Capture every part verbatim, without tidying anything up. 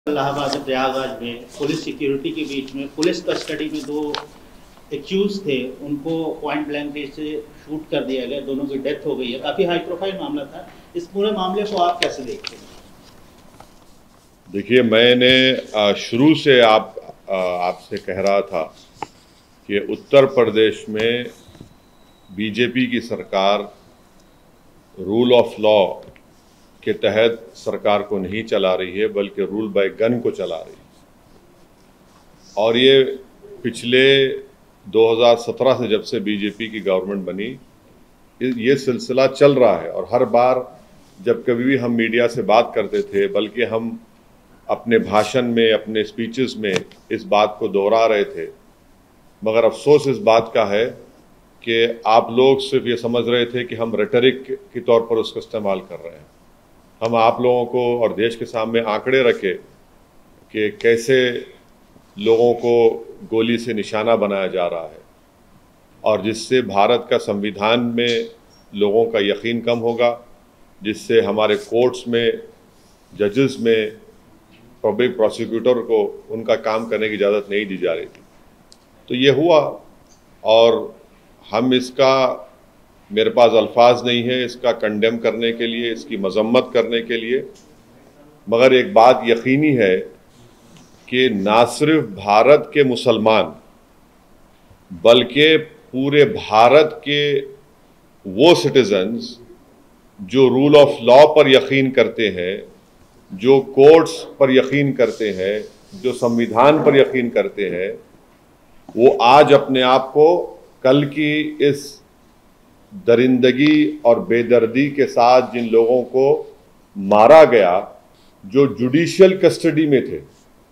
इलाहाबाद और प्रयागराज में police security के बीच में पुलिस कस्टडी में दो एक्यूज थे, उनको पॉइंट ब्लैंक रेंज से शूट कर दिया गया, दोनों की डेथ हो गई है। काफ़ी हाई प्रोफाइल मामला था। इस पूरे मामले को आप कैसे देखते हैं? देखिए, मैंने शुरू से आप आपसे कह रहा था कि उत्तर प्रदेश में बीजेपी की सरकार रूल ऑफ लॉ के तहत सरकार को नहीं चला रही है, बल्कि रूल बाय गन को चला रही है। और ये पिछले दो हज़ार सत्रह से जब से बीजेपी की गवर्नमेंट बनी, ये सिलसिला चल रहा है। और हर बार जब कभी भी हम मीडिया से बात करते थे, बल्कि हम अपने भाषण में, अपने स्पीचेस में इस बात को दोहरा रहे थे। मगर अफसोस इस बात का है कि आप लोग सिर्फ ये समझ रहे थे कि हम रेटरिक के तौर पर उसका इस्तेमाल कर रहे हैं। हम आप लोगों को और देश के सामने आंकड़े रखे कि कैसे लोगों को गोली से निशाना बनाया जा रहा है, और जिससे भारत का संविधान में लोगों का यकीन कम होगा, जिससे हमारे कोर्ट्स में, जजेस में, पब्लिक प्रोसिक्यूटर को उनका काम करने की इजाज़त नहीं दी जा रही थी। तो ये हुआ, और हम इसका, मेरे पास अल्फाज नहीं है इसका कंडेम करने के लिए, इसकी मजम्मत करने के लिए। मगर एक बात यकीनी है कि ना सिर्फ भारत के मुसलमान, बल्कि पूरे भारत के वो सिटीजन्स जो रूल ऑफ लॉ पर यकीन करते हैं, जो कोर्ट्स पर यकीन करते हैं, जो संविधान पर यकीन करते हैं, वो आज अपने आप को कल की इस दरिंदगी और बेदर्दी के साथ जिन लोगों को मारा गया, जो जुडिशियल कस्टडी में थे,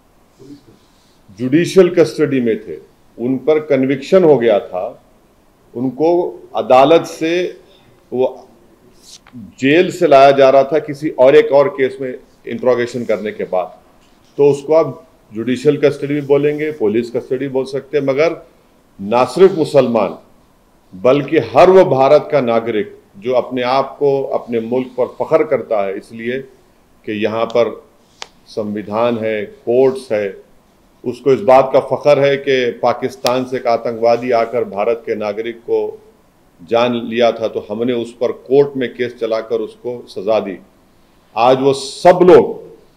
जुडिशियल कस्टडी में थे, उन पर कन्विक्शन हो गया था, उनको अदालत से, वो जेल से लाया जा रहा था किसी और एक और केस में इंट्रोगेशन करने के बाद। तो उसको आप जुडिशियल कस्टडी भी बोलेंगे, पुलिस कस्टडी बोल सकते हैं। मगर ना सिर्फ मुसलमान, बल्कि हर वो भारत का नागरिक जो अपने आप को, अपने मुल्क पर फख्र करता है इसलिए कि यहाँ पर संविधान है, कोर्ट्स है, उसको इस बात का फख्र है कि पाकिस्तान से एक आतंकवादी आकर भारत के नागरिक को जान लिया था, तो हमने उस पर कोर्ट में केस चलाकर उसको सजा दी। आज वो सब लोग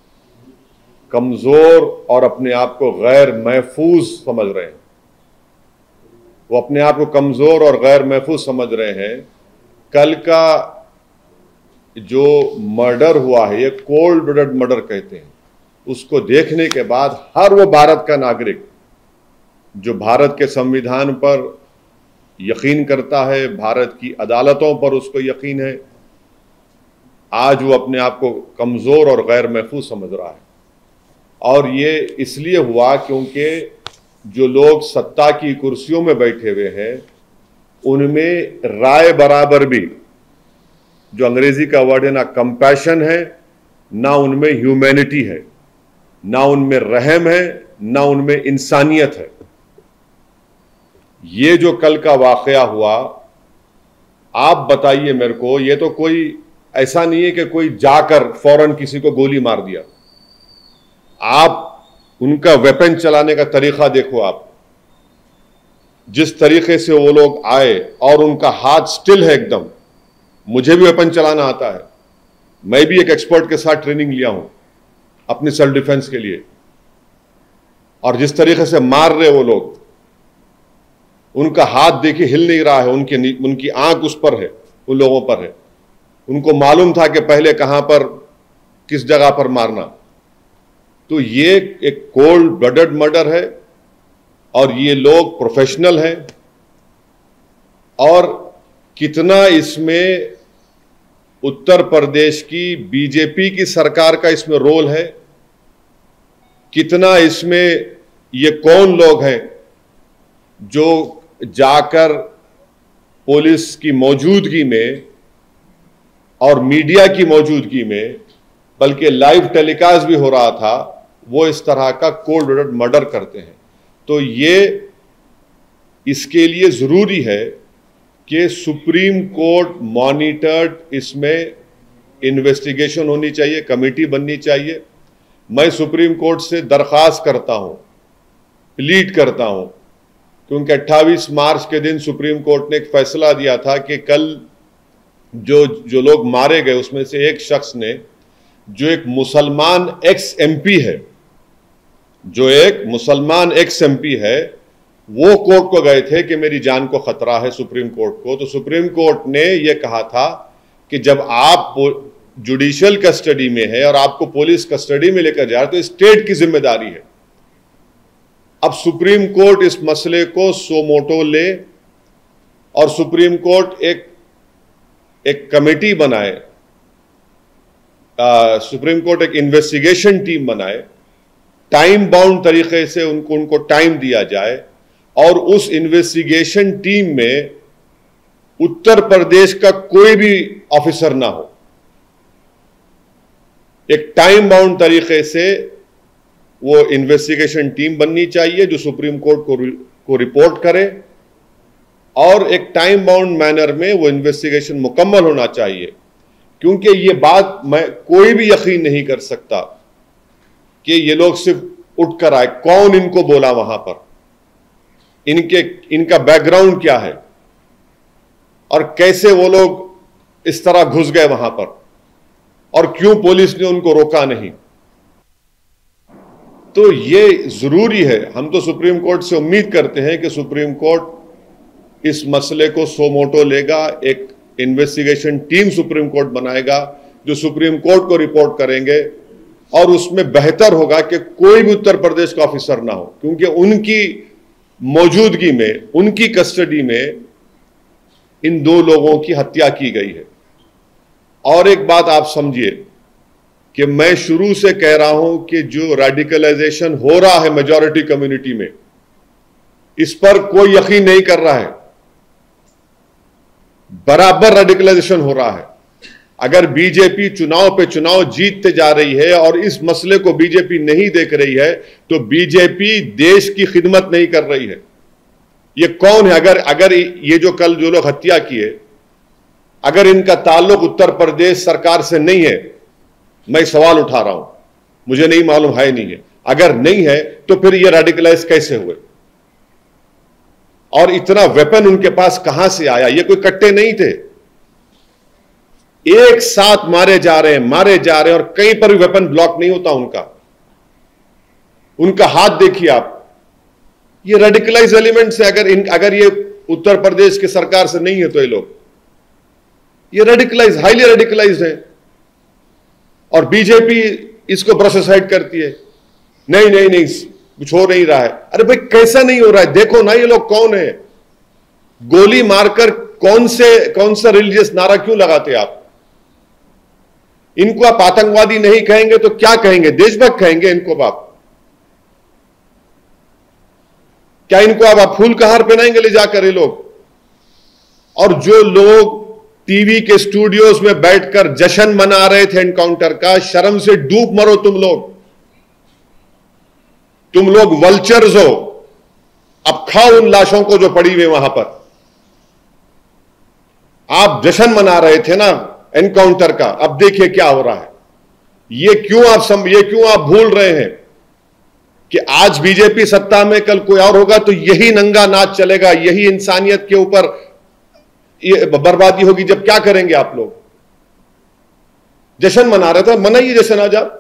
कमज़ोर और अपने आप को गैर महफूज समझ रहे हैं। वो अपने आप को कमज़ोर और गैर महफूज समझ रहे हैं। कल का जो मर्डर हुआ है, ये कोल्ड ब्लडेड मर्डर कहते हैं, उसको देखने के बाद हर वो भारत का नागरिक जो भारत के संविधान पर यकीन करता है, भारत की अदालतों पर उसको यकीन है, आज वो अपने आप को कमज़ोर और गैर महफूज समझ रहा है। और ये इसलिए हुआ क्योंकि जो लोग सत्ता की कुर्सियों में बैठे हुए हैं, उनमें राय बराबर भी, जो अंग्रेजी का वर्ड है, ना कंपैशन है, ना उनमें ह्यूमैनिटी है, ना उनमें रहम है, ना उनमें इंसानियत है। ये जो कल का वाकया हुआ, आप बताइए मेरे को, ये तो कोई ऐसा नहीं है कि कोई जाकर फौरन किसी को गोली मार दिया। आप उनका वेपन चलाने का तरीका देखो, आप जिस तरीके से वो लोग आए, और उनका हाथ स्टिल है एकदम। मुझे भी वेपन चलाना आता है, मैं भी एक एक्सपर्ट के साथ ट्रेनिंग लिया हूं अपनी सेल्फ डिफेंस के लिए। और जिस तरीके से मार रहे वो लोग, उनका हाथ देखिए हिल नहीं रहा है, उनकी उनकी आंख उस पर है, उन लोगों पर है। उनको मालूम था कि पहले कहां पर, किस जगह पर मारना। तो ये एक कोल्ड ब्लडेड मर्डर है, और ये लोग प्रोफेशनल हैं। और कितना इसमें उत्तर प्रदेश की बीजेपी की सरकार का इसमें रोल है, कितना इसमें ये कौन लोग हैं जो जाकर पुलिस की मौजूदगी में और मीडिया की मौजूदगी में, बल्कि लाइव टेलीकास्ट भी हो रहा था, वो इस तरह का कोल्ड ब्लडेड मर्डर करते हैं। तो ये, इसके लिए ज़रूरी है कि सुप्रीम कोर्ट मॉनिटर्ड इसमें इन्वेस्टिगेशन होनी चाहिए, कमेटी बननी चाहिए, मैं सुप्रीम कोर्ट से दरख्वास्त करता हूं, प्लीड करता हूं, क्योंकि अट्ठाईस मार्च के दिन सुप्रीम कोर्ट ने एक फैसला दिया था कि कल जो जो लोग मारे गए उसमें से एक शख्स ने, जो एक मुसलमान एक्स एमपी है, जो एक मुसलमान एक्स एमपी है, वो कोर्ट को गए थे कि मेरी जान को खतरा है सुप्रीम कोर्ट को। तो सुप्रीम कोर्ट ने यह कहा था कि जब आप जुडिशियल कस्टडी में है और आपको पुलिस कस्टडी में लेकर जा रहे तो स्टेट की जिम्मेदारी है। अब सुप्रीम कोर्ट इस मसले को सो मोटो ले और सुप्रीम कोर्ट एक एक कमेटी बनाए, आ, सुप्रीम कोर्ट एक इन्वेस्टिगेशन टीम बनाए, टाइम बाउंड तरीके से उनको उनको टाइम दिया जाए और उस इन्वेस्टिगेशन टीम में उत्तर प्रदेश का कोई भी ऑफिसर ना हो। एक टाइम बाउंड तरीके से वो इन्वेस्टिगेशन टीम बननी चाहिए जो सुप्रीम कोर्ट को, को रिपोर्ट करे और एक टाइम बाउंड मैनर में वो इन्वेस्टिगेशन मुकम्मल होना चाहिए। क्योंकि ये बात मैं कोई भी यकीन नहीं कर सकता कि ये लोग सिर्फ उठकर आए, कौन इनको बोला वहां पर, इनके इनका बैकग्राउंड क्या है और कैसे वो लोग इस तरह घुस गए वहां पर और क्यों पुलिस ने उनको रोका नहीं। तो ये जरूरी है, हम तो सुप्रीम कोर्ट से उम्मीद करते हैं कि सुप्रीम कोर्ट इस मसले को सो मोटो लेगा, एक इन्वेस्टिगेशन टीम सुप्रीम कोर्ट बनाएगा जो सुप्रीम कोर्ट को रिपोर्ट करेंगे और उसमें बेहतर होगा कि कोई भी उत्तर प्रदेश का ऑफिसर ना हो, क्योंकि उनकी मौजूदगी में, उनकी कस्टडी में इन दो लोगों की हत्या की गई है। और एक बात आप समझिए कि मैं शुरू से कह रहा हूं कि जो रेडिकलाइजेशन हो रहा है मेजॉरिटी कम्युनिटी में, इस पर कोई यकीन नहीं कर रहा है। बराबर रेडिकलाइजेशन हो रहा है। अगर बीजेपी चुनाव पे चुनाव जीतते जा रही है और इस मसले को बीजेपी नहीं देख रही है तो बीजेपी देश की खिदमत नहीं कर रही है। ये कौन है? अगर अगर ये जो कल जो लोग हत्या किए, अगर इनका ताल्लुक उत्तर प्रदेश सरकार से नहीं है, मैं सवाल उठा रहा हूं, मुझे नहीं मालूम है नहीं है, अगर नहीं है तो फिर ये रेडिकलाइज कैसे हुए और इतना वेपन उनके पास कहां से आया? ये कोई कट्टे नहीं थे, एक साथ मारे जा रहे हैं मारे जा रहे हैं और कहीं पर भी वेपन ब्लॉक नहीं होता उनका। उनका हाथ देखिए आप, ये रेडिकलाइज एलिमेंट से अगर इन अगर ये उत्तर प्रदेश की सरकार से नहीं है तो ये लोग ये रेडिकलाइज, हाईली रेडिकलाइज है और बीजेपी इसको प्रोसेसाइड करती है। नहीं नहीं नहीं कुछ हो नहीं रहा है। अरे भाई कैसा नहीं हो रहा है? देखो ना ये लोग कौन है। गोली मारकर कौन से कौन सा रिलीजियस नारा क्यों लगाते आप? इनको आप आतंकवादी नहीं कहेंगे तो क्या कहेंगे? देशभक्त कहेंगे इनको आप? क्या इनको आप, आप फूल का हार पहनाएंगे ले जाकर ये लोग? और जो लोग टीवी के स्टूडियोज में बैठकर जश्न मना रहे थे एनकाउंटर का, शर्म से डूब मरो तुम लोग। तुम लोग वल्चर्स हो, अब खाओ उन लाशों को जो पड़ी हुई वहां पर। आप जश्न मना रहे थे ना एनकाउंटर का, अब देखिए क्या हो रहा है। ये क्यों आप सम, ये क्यों आप भूल रहे हैं कि आज बीजेपी सत्ता में, कल कोई और होगा तो यही नंगा नाच चलेगा, यही इंसानियत के ऊपर ये बर्बादी होगी। जब क्या करेंगे आप लोग? जश्न मना रहे थे, मनाइए जश्न आज आप।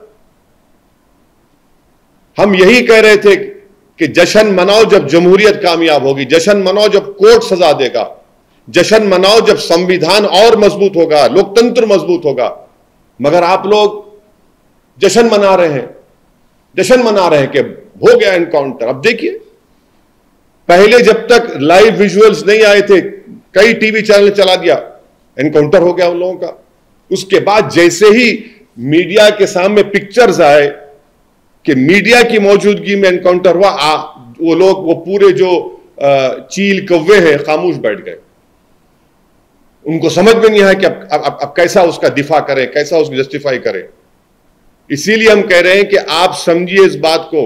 हम यही कह रहे थे कि जश्न मनाओ जब जमहूरियत कामयाब होगी, जश्न मनाओ जब कोर्ट सजा देगा, जश्न मनाओ जब संविधान और मजबूत होगा, लोकतंत्र मजबूत होगा। मगर आप लोग जश्न मना रहे हैं, जश्न मना रहे हैं कि हो गया एनकाउंटर। अब देखिए, पहले जब तक लाइव विजुअल्स नहीं आए थे, कई टीवी चैनल चला दिया, एनकाउंटर हो गया उन लोगों का। उसके बाद जैसे ही मीडिया के सामने पिक्चर्स आए कि मीडिया की मौजूदगी में एनकाउंटर हुआ, आ, वो लोग, वो पूरे जो चील कौवे हैं, खामोश बैठ गए। उनको समझ में नहीं आया कि अब, अब, अब, अब कैसा उसका दिफा करें, कैसा उसको जस्टिफाई करें। इसीलिए हम कह रहे हैं कि आप समझिए इस बात को,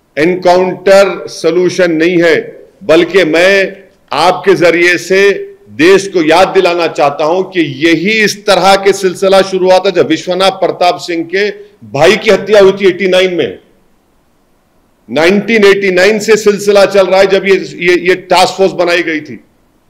एनकाउंटर सलूशन नहीं है, बल्कि मैं आपके जरिए से देश को याद दिलाना चाहता हूं कि यही इस तरह के सिलसिला शुरू हुआ था जब विश्वनाथ प्रताप सिंह के भाई की हत्या हुई थी नवासी में। नाइनटीन एटी नाइन से सिलसिला चल रहा है जब ये ये, ये टास्क फोर्स बनाई गई थी।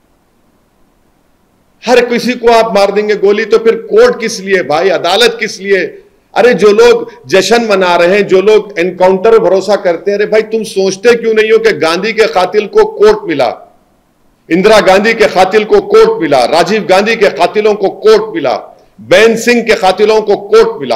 हर किसी को आप मार देंगे गोली, तो फिर कोर्ट किस लिए भाई, अदालत किस लिए? अरे जो लोग जश्न मना रहे हैं, जो लोग एनकाउंटर भरोसा करते हैं, अरे भाई तुम सोचते क्यों नहीं हो कि गांधी के कातिल को कोर्ट मिला, इंदिरा गांधी के कातिल को कोर्ट मिला, राजीव गांधी के कातिलों को कोर्ट मिला, बेन सिंह के कातिलों को कोर्ट मिला,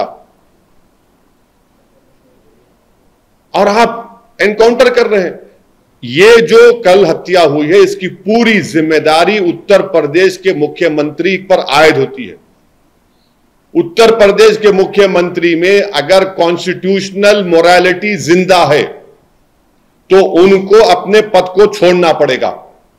और आप एनकाउंटर कर रहे हैं। ये जो कल हत्या हुई है इसकी पूरी जिम्मेदारी उत्तर प्रदेश के मुख्यमंत्री पर आयद होती है। उत्तर प्रदेश के मुख्यमंत्री में अगर कॉन्स्टिट्यूशनल मोरालिटी जिंदा है तो उनको अपने पद को छोड़ना पड़ेगा।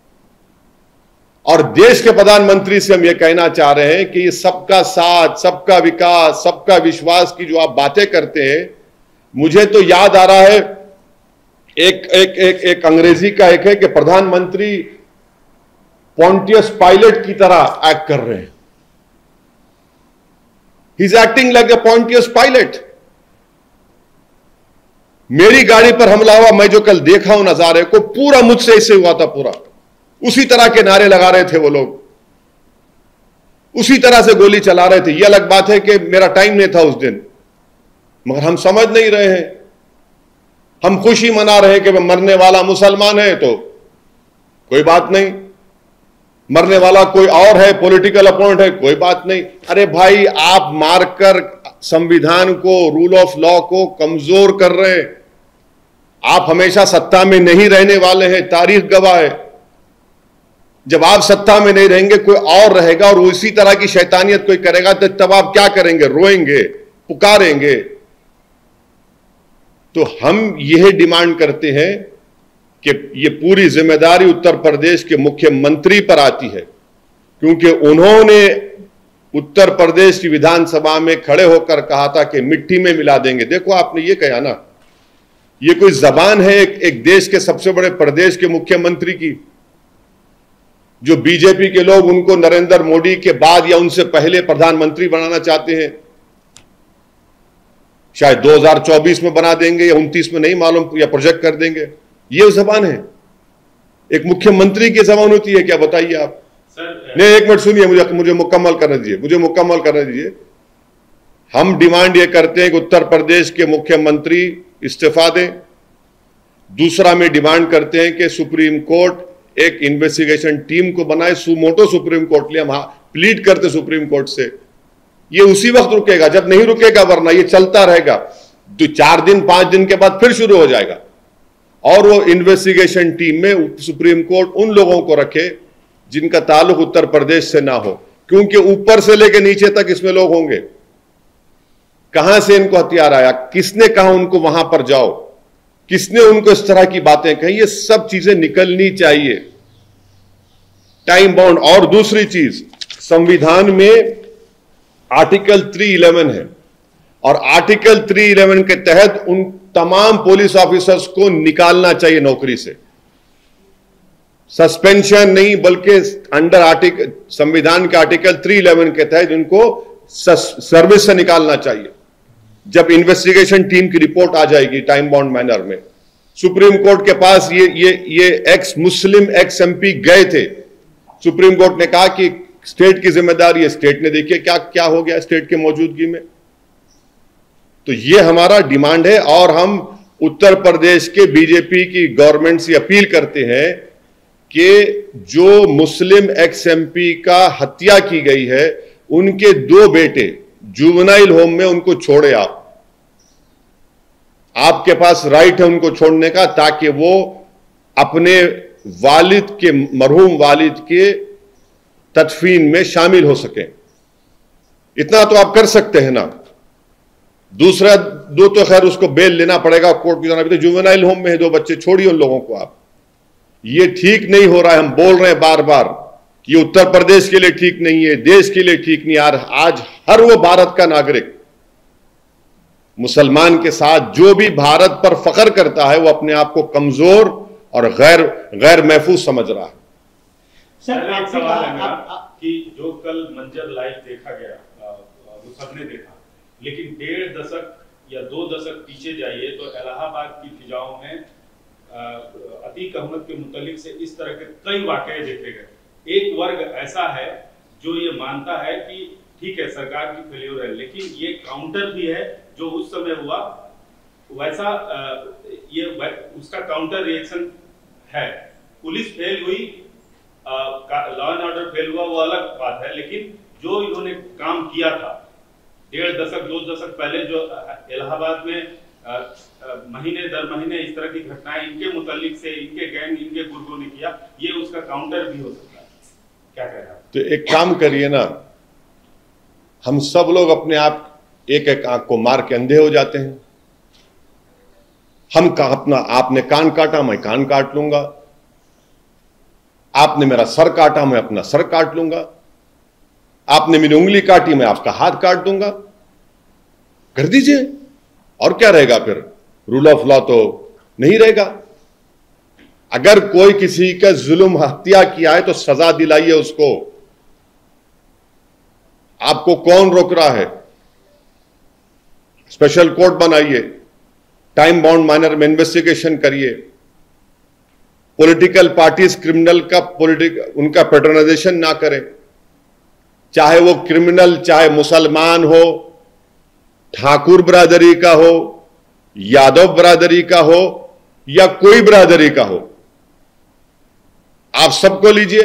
और देश के प्रधानमंत्री से हम यह कहना चाह रहे हैं कि ये सबका साथ, सबका विकास, सबका विश्वास की जो आप बातें करते हैं, मुझे तो याद आ रहा है एक एक एक एक अंग्रेजी का एक है कि प्रधानमंत्री पॉन्टियस पायलट की तरह एक्ट कर रहे हैं। He is acting like a Pontius Pilate. मेरी गाड़ी पर हमला हुआ, मैं जो कल देखा हूं नजारे को, पूरा मुझसे ऐसे हुआ था, पूरा उसी तरह के नारे लगा रहे थे वो लोग, उसी तरह से गोली चला रहे थे। यह अलग बात है कि मेरा टाइम नहीं था उस दिन, मगर हम समझ नहीं रहे हैं। हम खुशी मना रहे हैं कि मरने वाला मुसलमान है तो कोई बात नहीं, मरने वाला कोई और है, पॉलिटिकल अपोनेंट है, कोई बात नहीं। अरे भाई आप मारकर संविधान को, रूल ऑफ लॉ को कमजोर कर रहे हैं। आप हमेशा सत्ता में नहीं रहने वाले हैं, तारीख गवाह है। जब आप सत्ता में नहीं रहेंगे कोई और रहेगा और उसी तरह की शैतानियत कोई करेगा, तो तब आप क्या करेंगे? रोएंगे, पुकारेंगे। तो हम यह डिमांड करते हैं कि यह पूरी जिम्मेदारी उत्तर प्रदेश के मुख्यमंत्री पर आती है, क्योंकि उन्होंने उत्तर प्रदेश की विधानसभा में खड़े होकर कहा था कि मिट्टी में मिला देंगे। देखो आपने ये कहा ना, ये कोई जबान है एक, एक देश के सबसे बड़े प्रदेश के मुख्यमंत्री की, जो बीजेपी के लोग उनको नरेंद्र मोदी के बाद या उनसे पहले प्रधानमंत्री बनाना चाहते हैं। शायद दो हज़ार चौबीस में बना देंगे या उनतीस में, नहीं मालूम, या प्रोजेक्ट कर देंगे। ये जबान है, एक मुख्यमंत्री की जबान होती है क्या? बताइए आप। नहीं, एक मिनट सुनिए, मुझे मुझे मुकम्मल करने दीजिए मुझे मुकम्मल करने दीजिए। हम डिमांड ये करते हैं कि उत्तर प्रदेश के मुख्यमंत्री इस्तीफा दें। दूसरा में डिमांड करते हैं कि सुप्रीम कोर्ट एक इन्वेस्टिगेशन टीम को बनाए, सुमोटो सुप्रीम कोर्ट लिए हम प्लीड करते सुप्रीम कोर्ट से। ये उसी वक्त रुकेगा जब नहीं रुकेगा, वरना ये चलता रहेगा। तो चार दिन पांच दिन के बाद फिर शुरू हो जाएगा। और वो इन्वेस्टिगेशन टीम में सुप्रीम कोर्ट उन लोगों को रखे जिनका ताल्लुक उत्तर प्रदेश से ना हो, क्योंकि ऊपर से लेकर नीचे तक इसमें लोग होंगे। कहां से इनको हथियार आया, किसने कहा उनको वहां पर जाओ, किसने उनको इस तरह की बातें कही, ये सब चीजें निकलनी चाहिए, टाइम बाउंड। और दूसरी चीज, संविधान में आर्टिकल तीन सौ ग्यारह है और आर्टिकल तीन सौ ग्यारह के तहत उन तमाम पुलिस ऑफिसर्स को निकालना चाहिए नौकरी से। सस्पेंशन नहीं, बल्कि अंडर आर्टिकल संविधान के आर्टिकल तीन सौ ग्यारह के तहत उनको सर्विस से निकालना चाहिए। जब इन्वेस्टिगेशन टीम की रिपोर्ट आ जाएगी टाइम बाउंड मैनर में, सुप्रीम कोर्ट के पास ये ये ये एक्स मुस्लिम एक्स एमपी गए थे। सुप्रीम कोर्ट ने कहा कि स्टेट की जिम्मेदारी है, स्टेट ने देखिए क्या क्या हो गया स्टेट के मौजूदगी में। तो ये हमारा डिमांड है और हम उत्तर प्रदेश के बीजेपी की गवर्नमेंट से अपील करते हैं कि जो मुस्लिम एक्स एमपी का हत्या की गई है, उनके दो बेटे जुवेनाइल होम में, उनको छोड़े आप। आपके पास राइट है उनको छोड़ने का, ताकि वो अपने वालिद के, मरहूम वालिद के तदफीन में शामिल हो सके। इतना तो आप कर सकते हैं ना। दूसरा दो तो खैर उसको बेल लेना पड़ेगा कोर्ट की तरफ। तो जुवेनाइल होम में है दो बच्चे, छोड़िए उन लोगों को आप। ये ठीक नहीं हो रहा है। हम बोल रहे हैं बार बार कि ये उत्तर प्रदेश के लिए ठीक नहीं है, देश के लिए ठीक नहीं। आज हर वो भारत का नागरिक मुसलमान के साथ जो भी भारत पर फख्र करता है, वो अपने आप को कमजोर और गैर गैर महफूज समझ रहा है। सर एक सवाल है मेरा आप, आप, कि जो कल मंजर लाइव देखा गया वो सबने देखा, लेकिन डेढ़ दशक या दो दशक पीछे जाइए तो इलाहाबाद की फिजाओं में अतीक अहमद के मुतालिक से इस तरह के कई वाकये देखे गए। एक वर्ग ऐसा है जो ये मानता है कि ठीक है सरकार की फेल्योर है, लेकिन ये काउंटर भी है जो उस समय हुआ वैसा ये उसका काउंटर रिएक्शन है। पुलिस फेल हुई, लॉ एंड ऑर्डर फेल हुआ, वो अलग बात है, लेकिन जो इन्होंने काम किया था डेढ़ दशक दो दशक पहले, जो इलाहाबाद में आ, आ, महीने दर महीने इस तरह की घटनाएं इनके मुतालिक से, इनके गैंग, इनके गुर्गों ने किया, ये उसका काउंटर भी हो सकता है। क्या कह रहे हैं? तो एक काम करिए ना, हम सब लोग अपने आप एक एक आंख को मार के अंधे हो जाते हैं। हम का अपना, आपने कान काटा मैं कान काट लूंगा, आपने मेरा सर काटा मैं अपना सर काट लूंगा, आपने मेरी उंगली काटी मैं आपका हाथ काट दूंगा। कर दीजिए, और क्या रहेगा फिर? रूल ऑफ लॉ तो नहीं रहेगा। अगर कोई किसी का जुल्म हत्या किया है तो सजा दिलाइए उसको। आपको कौन रोक रहा है? स्पेशल कोर्ट बनाइए, टाइम बाउंड मैनर में इन्वेस्टिगेशन करिए। पॉलिटिकल पार्टीज क्रिमिनल का पॉलिटिक उनका पैटर्नाइजेशन ना करें, चाहे वो क्रिमिनल चाहे मुसलमान हो, ठाकुर बरादरी का हो, यादव बरादरी का हो या कोई बरादरी का हो, आप सबको लीजिए।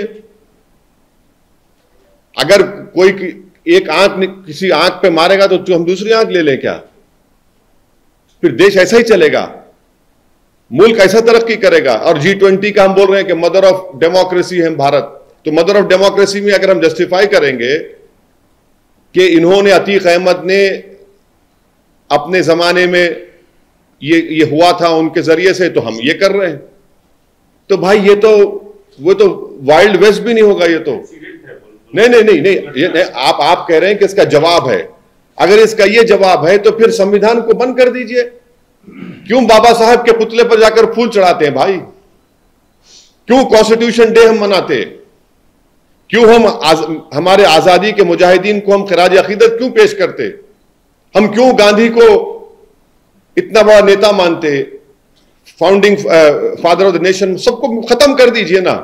अगर कोई एक आंख किसी आंख पे मारेगा तो हम दूसरी आंख ले लें क्या? फिर देश ऐसा ही चलेगा, मुल्क ऐसा तरक्की करेगा। और जी ट्वेंटी का हम बोल रहे हैं कि मदर ऑफ डेमोक्रेसी है भारत, तो मदर ऑफ डेमोक्रेसी में अगर हम जस्टिफाई करेंगे कि इन्होंने, अतीक अहमद ने अपने जमाने में ये ये हुआ था उनके जरिए से, तो हम ये कर रहे हैं, तो भाई ये तो वो तो वाइल्ड वेस्ट भी नहीं होगा। ये तो नहीं नहीं नहीं नहीं, ये नहीं, आप आप कह रहे हैं कि इसका जवाब है। अगर इसका ये जवाब है तो फिर संविधान को बंद कर दीजिए। क्यों बाबा साहब के पुतले पर जाकर फूल चढ़ाते हैं भाई? क्यों कॉन्स्टिट्यूशन डे हम मनाते हैं? क्यों हम आज, हमारे आजादी के मुजाहिदीन को हम खराज अकीदत क्यों पेश करते? हम क्यों गांधी को इतना बड़ा नेता मानते? Founding father of the nation, सबको खत्म कर दीजिए ना।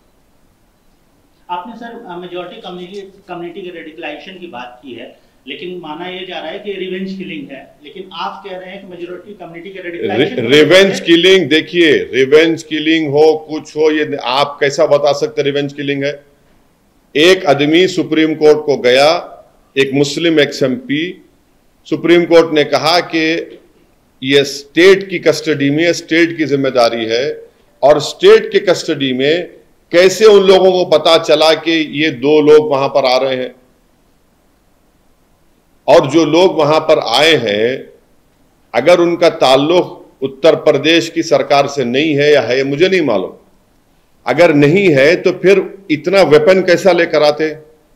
आपने सर मेजॉरिटी कम्युनिटी कम्युनिटी के रेडिकलाइजेशन की बात की है, लेकिन माना यह जा रहा है कि रिवेंज किलिंग है, लेकिन आप कह रहे हैं कि मेजॉरिटी कम्युनिटी के रेडिकलाइजेशन रिवेंज किलिंग, देखिए रिवेंज किलिंग हो कुछ हो, ये आप कैसा बता सकते रिवेंज किलिंग है? एक आदमी सुप्रीम कोर्ट को गया, एक मुस्लिम ex M P, supreme court ने कहा कि ये स्टेट की कस्टडी में, स्टेट की जिम्मेदारी है, और स्टेट के कस्टडी में कैसे उन लोगों को पता चला कि ये दो लोग वहां पर आ रहे हैं, और जो लोग वहां पर आए हैं अगर उनका ताल्लुक उत्तर प्रदेश की सरकार से नहीं है या है, मुझे नहीं मालूम। अगर नहीं है तो फिर इतना वेपन कैसा लेकर आते,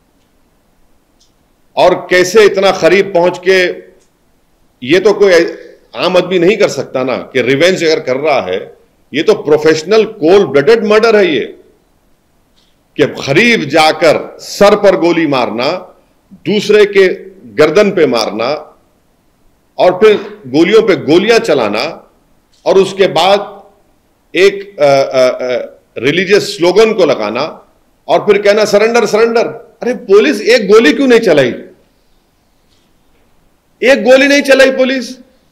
और कैसे इतना करीब पहुंच के? ये तो कोई आम आदमी नहीं कर सकता ना कि रिवेंज अगर कर रहा है, ये तो प्रोफेशनल कोल्ड ब्लडेड मर्डर है ये, कि करीब जाकर सर पर गोली मारना, दूसरे के गर्दन पे मारना, और फिर गोलियों पे गोलियां चलाना, और उसके बाद एक रिलीजियस स्लोगन को लगाना, और फिर कहना सरेंडर सरेंडर। अरे पुलिस एक गोली क्यों नहीं चलाई? एक गोली नहीं चलाई पुलिस।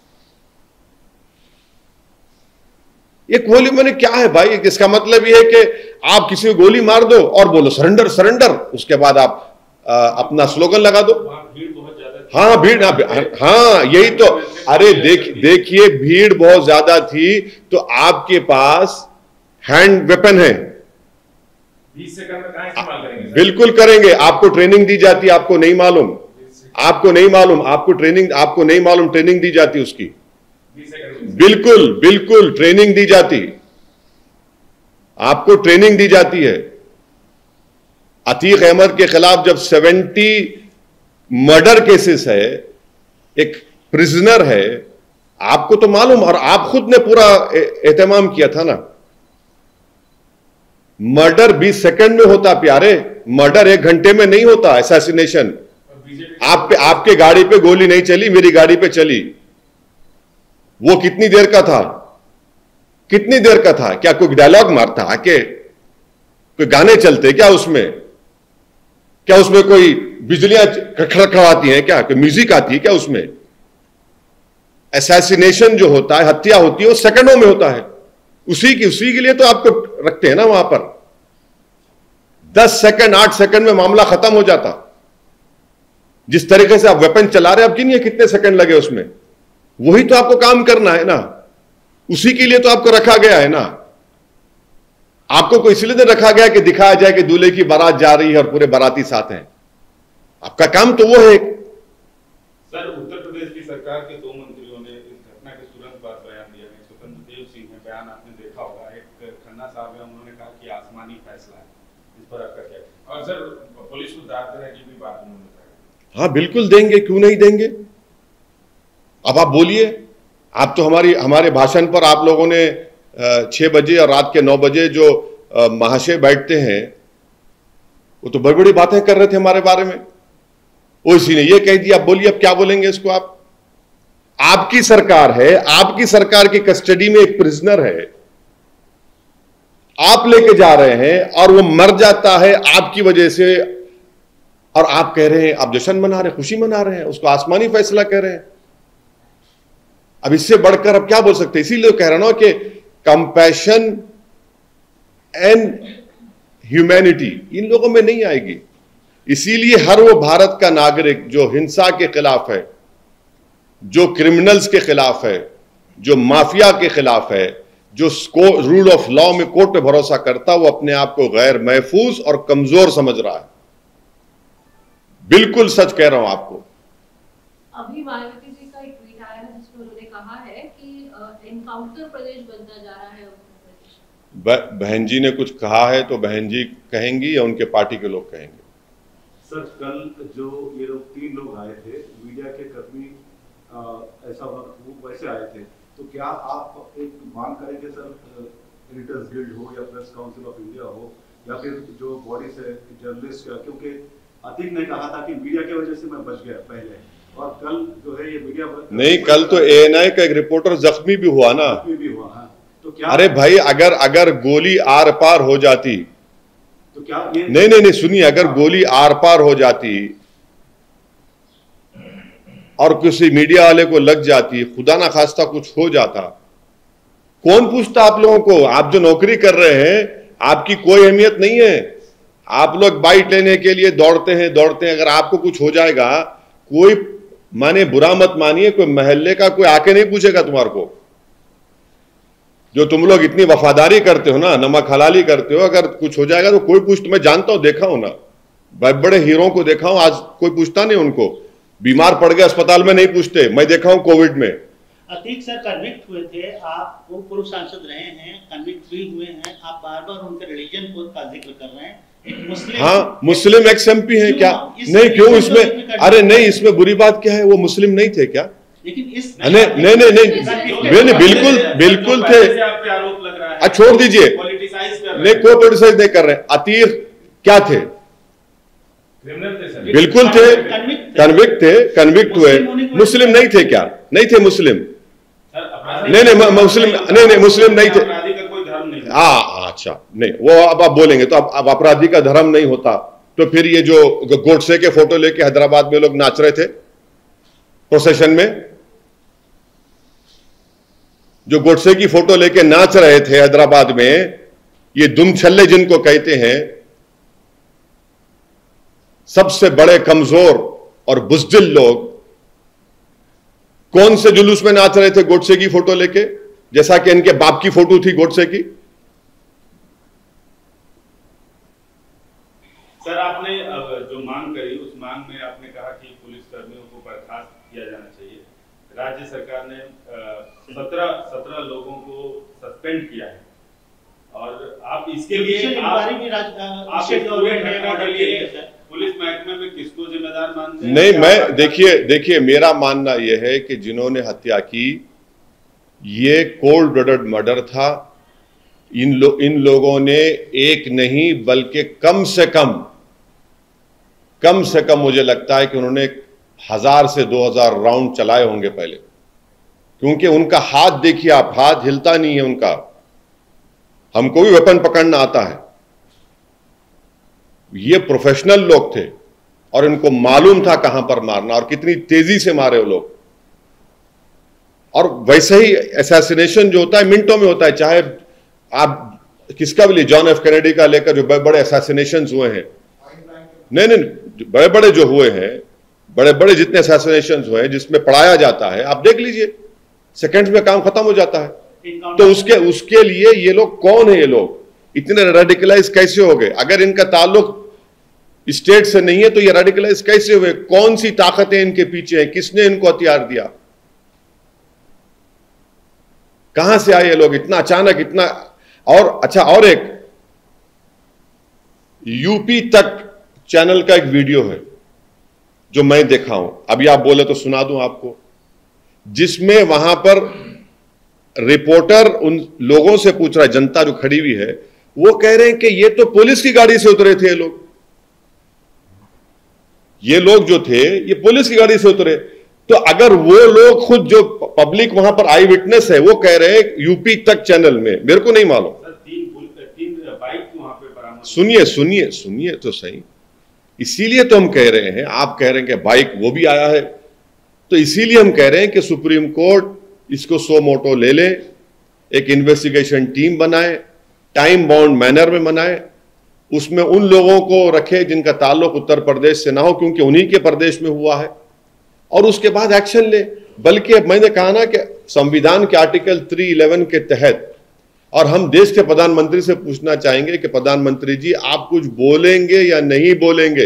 ये गोली मैंने क्या है भाई? इसका मतलब ये है कि आप किसी को गोली मार दो और बोलो सरेंडर सरेंडर, उसके बाद आप आ, अपना स्लोगन लगा दो। भीड़ बहुत ज्यादा, हाँ भीड़, हाँ यही तो। अरे देख देखिए भीड़ बहुत ज्यादा थी, तो आपके पास हैंड वेपन है, बीस सेकंड में कहां इस्तेमाल करेंगे? बिल्कुल करेंगे। आपको ट्रेनिंग दी जाती है, आपको नहीं मालूम, आपको नहीं मालूम, आपको ट्रेनिंग आपको नहीं मालूम ट्रेनिंग दी जाती उसकी, बिल्कुल बिल्कुल ट्रेनिंग दी जाती, आपको ट्रेनिंग दी जाती है। अतीक अहमद के खिलाफ जब सत्तर मर्डर केसेस है, एक प्रिजनर है, आपको तो मालूम, और आप खुद ने पूरा एहतमाम किया था ना। मर्डर बीस सेकंड में होता प्यारे, मर्डर एक घंटे में नहीं होता। असैसिनेशन, आप पे, आपके गाड़ी पे गोली नहीं चली, मेरी गाड़ी पे चली, वो कितनी देर का था? कितनी देर का था? क्या कोई डायलॉग मारता आके? कोई गाने चलते क्या उसमें? क्या उसमें कोई बिजलियां खड़खड़ाती हैं क्या? कोई म्यूजिक आती है क्या उसमें? असैसिनेशन जो होता है, हत्या होती है, वो सेकंडों में होता है। उसी की उसी के लिए तो आपको रखते हैं ना वहां पर। दस सेकंड आठ सेकंड में मामला खत्म हो जाता। जिस तरीके से आप वेपन चला रहे हैं, अब गिनिए कितने सेकंड लगे उसमें। वही तो आपको काम करना है ना, उसी के लिए तो आपको रखा गया है ना। आपको कोई इसलिए तो रखा गया कि दिखाया जाए कि दूल्हे की बारात जा रही है और पूरे बाराती साथ हैं। आपका काम तो वो है। सर, उत्तर प्रदेश की सरकार के दो मंत्रियों ने इस घटना के तुरंत बाद बयान दिया है। स्वतंत्र देव सिंह ने बयान आपने देखा होगा, एक खन्ना साहब है, उन्होंने कहा कि आसमानी फैसला है। इस पर आपका क्या? और सर, पुलिस को दाद देने की भी बात उन्होंने कहा। हाँ बिल्कुल देंगे, क्यों नहीं देंगे। अब आप बोलिए, आप तो हमारी हमारे भाषण पर आप लोगों ने छह बजे और रात के नौ बजे जो महाशय बैठते हैं, वो तो बड़ी बड़ी बातें कर रहे थे हमारे बारे में। वो इसी ने ये कह दिया। आप बोलिए, अब क्या बोलेंगे इसको आप? आपकी सरकार है, आपकी सरकार की कस्टडी में एक प्रिजनर है, आप लेके जा रहे हैं और वो मर जाता है आपकी वजह से, और आप कह रहे हैं, आप जश्न मना रहे हैं, खुशी मना रहे हैं, उसको आसमानी फैसला कह रहे हैं। अब इससे बढ़कर अब क्या बोल सकते हैं? इसीलिए कह रहा ना कि कंपैशन एंड ह्यूमैनिटी इन लोगों में नहीं आएगी। इसीलिए हर वो भारत का नागरिक जो हिंसा के खिलाफ है, जो क्रिमिनल्स के खिलाफ है, जो माफिया के खिलाफ है, जो रूल ऑफ लॉ में कोर्ट पे भरोसा करता, वो अपने आप को गैर महफूज और कमजोर समझ रहा है। बिल्कुल सच कह रहा हूं आपको। अभी मायावती जी का एक ट्वीट आया है जिसमें उन्होंने कहा है कि एनकाउंटर प्रदेश बनता जा रहा है उत्तर प्रदेश। बहन जी ने कुछ कहा है तो बहन जी कहेंगी या उनके पार्टी के लोग कहेंगे? सर, कल जो ये लोग तीन लोग आए थे, मीडिया के कर्मी ऐसा वो वैसे आए थे, तो क्या आप एक मांग करेंगे सर, एडिटर्स गिल्ड हो या प्रेस काउंसिल ऑफ इंडिया हो या फिर जो बॉडी से जर्नलिस्ट, क्योंकि अतीक ने कहा था कि मीडिया की वजह से मैं बच गया पहले, और कल जो है ये मीडिया नहीं, कल तो ए एन आई का एक रिपोर्टर जख्मी भी हुआ ना। जख्मी भी हुआ है, तो क्या? अरे भाई, अगर अगर गोली आर पार हो जाती तो क्या ये नहीं नहीं नहीं सुनिए, अगर गोली आर पार हो जाती और किसी मीडिया वाले को लग जाती, खुदा ना खास्ता कुछ हो जाता, कौन पूछता आप लोगों को? आप जो नौकरी कर रहे हैं, आपकी कोई अहमियत नहीं है। आप लोग बाइट लेने के लिए दौड़ते हैं दौड़ते हैं। अगर आपको कुछ हो जाएगा, कोई माने बुरा मत मानिए, कोई महल्ले का कोई आके नहीं पूछेगा तुम्हारे को। जो तुम लोग इतनी वफादारी करते हो ना, नमक हलाली करते हो, अगर कुछ हो जाएगा तो कोई पूछ, मैं जानता हूं, देखा हूं ना, बड़े बड़े हीरो को देखा हूं, आज कोई पूछता नहीं उनको। बीमार पड़ गए अस्पताल में नहीं पूछते, मैं देखा हूं कोविड में। अतीक सर कन्विक्ट हुए थे, आप वो पूर्व सांसद रहे हैं, कन्विक्ट भी हुए हैं, आप बार बार उनके रिलीजन को का जिक्र कर रहे हैं। मुस्लिम, हाँ, मुस्लिम एक्स एम पी है क्या? नहीं, क्यों इसमें? अरे नहीं, इसमें बुरी बात क्या है? वो मुस्लिम नहीं थे क्या? लेकिन इस नहीं नहीं नहीं नहीं बिल्कुल बिल्कुल थे। अच्छा छोड़ दीजिए, नहीं कोई पोलिटिसाइज नहीं कर रहे। अतीक क्या थे? बिल्कुल थे, कन्विक्ट थे, कन्विक्ट हुए। मुस्लिम नहीं थे क्या? नहीं थे मुस्लिम। नहीं नहीं मुस्लिम नहीं नहीं मुस्लिम नहीं थे। हाँ अच्छा, नहीं वो अब आप बोलेंगे तो अब अब अपराधी का धर्म नहीं होता तो फिर ये जो गोडसे के फोटो लेके हैदराबाद में लोग नाच रहे थे प्रोसेशन में, जो गोडसे की फोटो लेके नाच रहे थे हैदराबाद में, ये दुम छल्ले जिनको कहते हैं, सबसे बड़े कमजोर और बुज़दिल लोग, कौन से जुलूस में नाच रहे थे गोडसे की फोटो लेके, जैसा कि इनके बाप की फोटो थी गोडसे की? सर, आपने जो मांग करी उस मांग में आपने कहा कि पुलिस कर्मियों को बर्खास्त किया जाना चाहिए। राज्य सरकार ने सत्रह सत्रह लोगों को सस्पेंड किया है और आप इसके लिए आप, आप इस पूरे घटना के लिए पुलिस महकमे में किसको जिम्मेदार मानते हैं? नहीं, मैं देखिए देखिए मेरा मानना यह है कि जिन्होंने हत्या की, ये कोल्ड ब्लडेड मर्डर था, इन लो, इन लोगों ने एक नहीं बल्कि कम से कम कम से कम मुझे लगता है कि उन्होंने हजार से दो हजार राउंड चलाए होंगे पहले, क्योंकि उनका हाथ देखिए आप, हाथ हिलता नहीं है उनका। हमको भी वेपन पकड़ना आता है। ये प्रोफेशनल लोग थे और इनको मालूम था कहां पर मारना और कितनी तेजी से मारे वो लोग। और वैसे ही असैसिनेशन जो होता है मिनटों में होता है, चाहे आप किसका भी लिए, जॉन एफ कैनेडी का लेकर जो बड़े बड़े असैसिनेशन हुए हैं, नहीं नहीं बड़े बड़े जो हुए हैं, बड़े बड़े जितने असैसिनेशन हुए हैं जिसमें पढ़ाया जाता है, आप देख लीजिए सेकंड्स में काम खत्म हो जाता है। तो उसके उसके लिए ये लोग कौन है? ये लोग इतने रेडिकलाइज कैसे हो गए? अगर इनका ताल्लुक स्टेट से नहीं है तो ये रेडिकलाइज कैसे हुए? कौन सी ताकतें इनके पीछे हैं? किसने इनको हथियार दिया? कहां से आए ये लोग इतना अचानक, इतना? और अच्छा, और एक यूपी तक चैनल का एक वीडियो है जो मैं देखा हूं, अभी आप बोले तो सुना दूं आपको, जिसमें वहां पर रिपोर्टर उन लोगों से पूछ रहा है, जनता जो खड़ी हुई है, वो कह रहे हैं कि ये तो पुलिस की गाड़ी से उतरे थे ये लोग, ये लोग जो थे ये पुलिस की गाड़ी से उतरे। तो अगर वो लोग खुद जो पब्लिक वहां पर आई विटनेस है वो कह रहे हैं यूपी तक चैनल में, मेरे को नहीं मालूम। तीन बाइक वहां पे बरामद। सुनिए सुनिए सुनिए तो सही, इसीलिए तो हम कह रहे हैं, आप कह रहे हैं कि बाइक वो भी आया है, तो इसीलिए हम कह रहे हैं कि सुप्रीम कोर्ट इसको सो मोटो ले ले, एक इन्वेस्टिगेशन टीम बनाए, टाइम बाउंड मैनर में बनाए, उसमें उन लोगों को रखे जिनका ताल्लुक उत्तर प्रदेश से ना हो, क्योंकि उन्हीं के प्रदेश में हुआ है, और उसके बाद एक्शन ले। बल्कि अब मैंने कहा ना कि संविधान के आर्टिकल तीन सौ ग्यारह के तहत, और हम देश के प्रधानमंत्री से पूछना चाहेंगे कि प्रधानमंत्री जी आप कुछ बोलेंगे या नहीं बोलेंगे?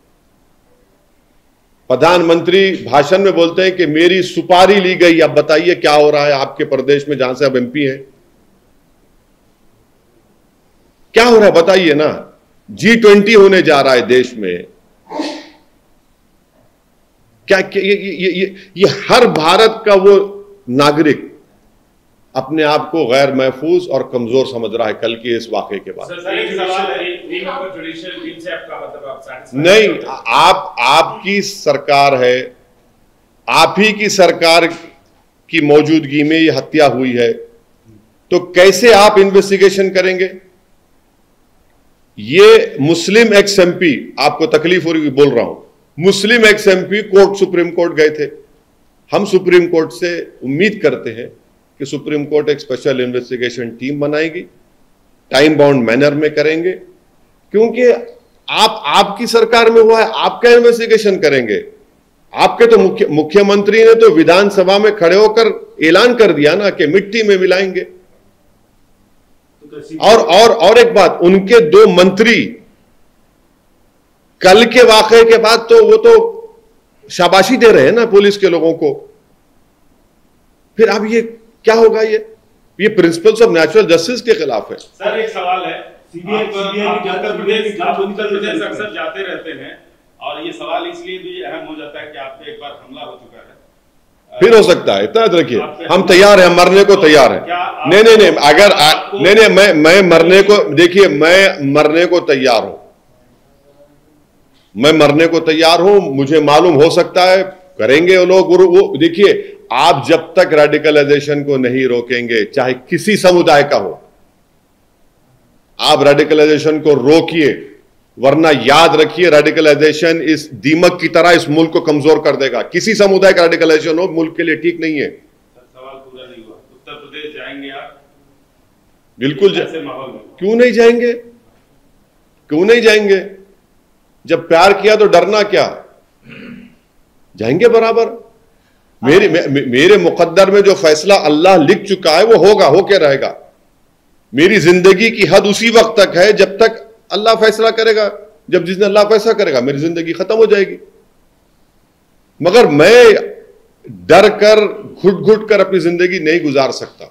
प्रधानमंत्री भाषण में बोलते हैं कि मेरी सुपारी ली गई, अब बताइए क्या हो रहा है आपके प्रदेश में जहां से अब एमपी हैं, क्या हो रहा है बताइए ना। जी ट्वेंटी होने जा रहा है देश में, क्या ये ये ये ये हर भारत का वो नागरिक अपने आप को गैर महफूज और कमजोर समझ रहा है कल के इस वाकये के बाद। नहीं, आप आपकी सरकार है, आप ही की सरकार की मौजूदगी में ये हत्या हुई है, तो कैसे आप इन्वेस्टिगेशन करेंगे? ये मुस्लिम एक्स एमपी, आपको तकलीफ हो रही बोल रहा हूं, मुस्लिम ex MP court supreme court गए थे। हम सुप्रीम कोर्ट से उम्मीद करते हैं कि सुप्रीम कोर्ट एक स्पेशल इन्वेस्टिगेशन टीम बनाएगी, टाइम बाउंड मैनर में करेंगे, क्योंकि आप आपकी सरकार में हुआ है, आप क्या इन्वेस्टिगेशन करेंगे? आपके तो मुख्य मुख्यमंत्री ने तो विधानसभा में खड़े होकर ऐलान कर दिया ना कि मिट्टी में मिलाएंगे। और और और एक बात, उनके दो मंत्री कल के वाकये के बाद तो वो तो शाबाशी दे रहे हैं ना पुलिस के लोगों को। फिर अब ये क्या होगा? ये ये प्रिंसिपल्स ऑफ नेचुरल जस्टिस के खिलाफ है। सर एक सवाल है, सीबीआई उत्तर प्रदेश आप उत्तर प्रदेश अक्सर जाते रहते हैं, और ये सवाल इसलिए भी अहम हो जाता है कि आप पे एक बार हमला हो चुका है, फिर हो सकता है, इतना याद रखिए, हम तैयार हैं, मरने को तैयार हैं। नहीं नहीं नहीं, अगर आ, नहीं नहीं मैं मैं मरने को, देखिए मैं मरने को तैयार हूं, मैं मरने को तैयार हूं। मुझे मालूम हो सकता है करेंगे वो लोग, वो देखिए, आप जब तक रेडिकलाइजेशन को नहीं रोकेंगे, चाहे किसी समुदाय का हो, आप रेडिकलाइजेशन को रोकिए, वरना याद रखिए रेडिकलाइजेशन इस दीमक की तरह इस मुल्क को कमजोर कर देगा। किसी समुदाय का रेडिकलाइजेशन हो मुल्क के लिए ठीक नहीं है। सवाल पूरा नहीं हुआ, उत्तर प्रदेश जाएंगे आप? बिल्कुल ऐसे माहौल में क्यों नहीं जाएंगे? क्यों नहीं जाएंगे? जब प्यार किया तो डरना क्या? जाएंगे बराबर। मेरे मे, मेरे मुकद्दर में जो फैसला अल्लाह लिख चुका है वो होगा, होके रहेगा। मेरी जिंदगी की हद उसी वक्त तक है जब तक अल्लाह फैसला करेगा। जब जिस दिन अल्लाह फैसला करेगा मेरी जिंदगी खत्म हो जाएगी। मगर मैं डर कर, घुट घुट कर अपनी जिंदगी नहीं गुजार सकता।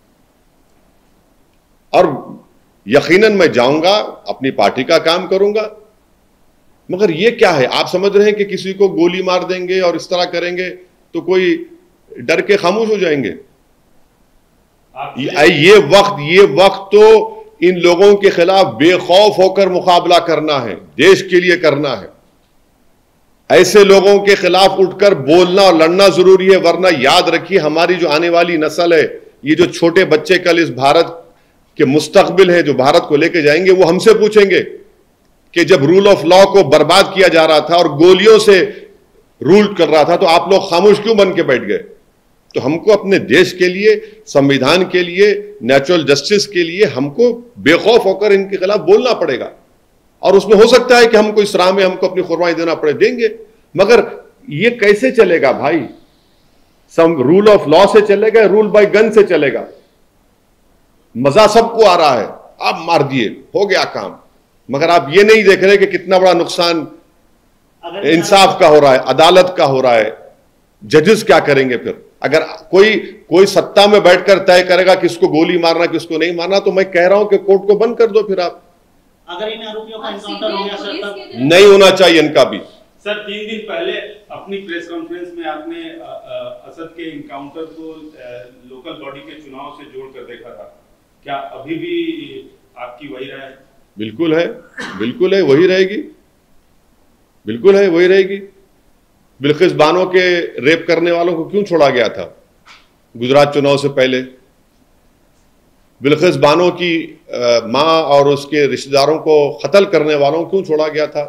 और यकीनन मैं जाऊंगा, अपनी पार्टी का काम करूंगा, मगर ये क्या है? आप समझ रहे हैं कि किसी को गोली मार देंगे और इस तरह करेंगे तो कोई डर के खामोश हो जाएंगे? ये, ये वक्त ये वक्त तो इन लोगों के खिलाफ बेखौफ होकर मुकाबला करना है, देश के लिए करना है। ऐसे लोगों के खिलाफ उठकर बोलना और लड़ना जरूरी है, वरना याद रखिए हमारी जो आने वाली नस्ल है, ये जो छोटे बच्चे कल इस भारत के मुस्तकबिल है, जो भारत को लेके जाएंगे, वो हमसे पूछेंगे कि जब रूल ऑफ लॉ को बर्बाद किया जा रहा था और गोलियों से रूल कर रहा था तो आप लोग खामोश क्यों बन के बैठ गए? तो हमको अपने देश के लिए, संविधान के लिए, नेचुरल जस्टिस के लिए हमको बेखौफ होकर इनके खिलाफ बोलना पड़ेगा। और उसमें हो सकता है कि हमको इस राह में हमको अपनी कुर्बानी देना पड़े, देंगे, मगर ये कैसे चलेगा भाई? सम रूल ऑफ लॉ से चलेगा, रूल बाय गन से चलेगा? मजा सबको आ रहा है, आप मार दिए, हो गया काम, मगर आप ये नहीं देख रहे कि कितना बड़ा नुकसान इंसाफ का हो रहा है, अदालत का हो रहा है। जजेस क्या करेंगे फिर? अगर कोई कोई सत्ता में बैठकर तय करेगा किसको गोली मारना किसको नहीं मारना, तो मैं कह रहा हूं कि कोर्ट को बंद कर दो। फिर आप अगर इन आरोपियों का एनकाउंटर हो गया सर, तब नहीं होना चाहिए इनका भी। सर, तीन दिन पहले अपनी प्रेस कॉन्फ्रेंस में आपने असद के इनकाउंटर को लोकल बॉडी के चुनाव से जोड़कर देखा था, क्या अभी भी आपकी वही राय है? बिल्कुल है, बिल्कुल है, वही रहेगी, बिल्कुल है, वही रहेगी। बिल्किस बानो के रेप करने वालों को क्यों छोड़ा गया था गुजरात चुनाव से पहले? बिल्किस बानो की मां और उसके रिश्तेदारों को कत्ल करने वालों को क्यों छोड़ा गया था?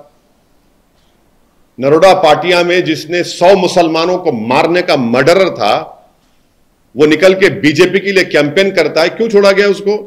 नरोडा पाटिया में जिसने सौ मुसलमानों को मारने का मर्डरर था, वो निकल के बीजेपी के लिए कैंपेन करता है, क्यों छोड़ा गया उसको?